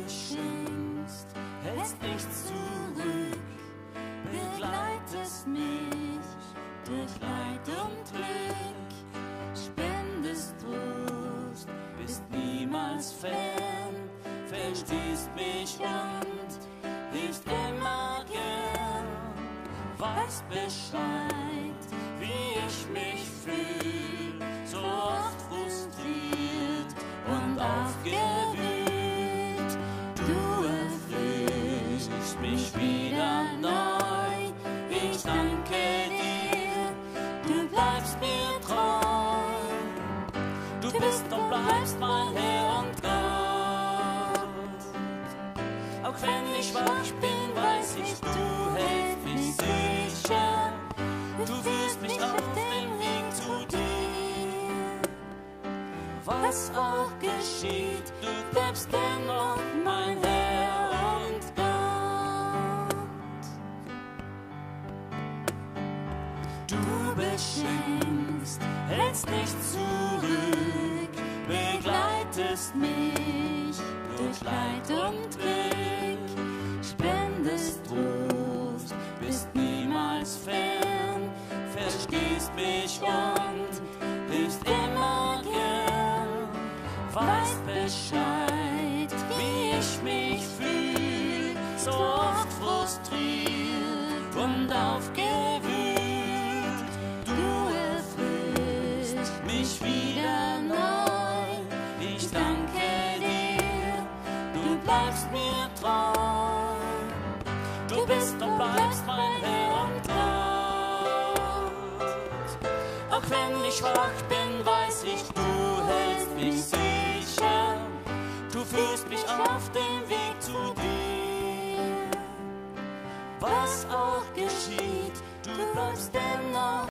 beschenkst, hältst nichts zurück, begleitest mich durch Leid und Glück, spendest Trost, bist niemals fern, verstehst mich und hilfst immer gern, weißt Bescheid, wie ich mich fühl, so oft frustriert und aufgewühlt. Du erfrischst mich wieder neu, ich danke dir, du bleibst mir treu. Du bist und bleibst mein Herr und Gott. Auch wenn ich schwach bin, weiß ich, du hältst mich sicher. Du führst mich auf dem Weg zu dir. Was auch geschieht, du bleibst dennoch mein Herr und Gott. Du beschenkst, hältst nicht zurück, begleitest mich durch Leid und Glück, spendest Trost, bist niemals fern, verstehst mich und hilfst immer gern, weißt Bescheid, wie ich mich fühl, so oft frustriert und aufgewühlt. Du erfrischst mich wieder neu, ich danke dir, du bleibst mir treu. Du bist und bleibst mein Herr und Gott. Auch wenn ich schwach bin, weiß ich, du hältst mich sicher. Du führst mich auf dem Weg zu dir. Was auch geschieht, du bleibst dennoch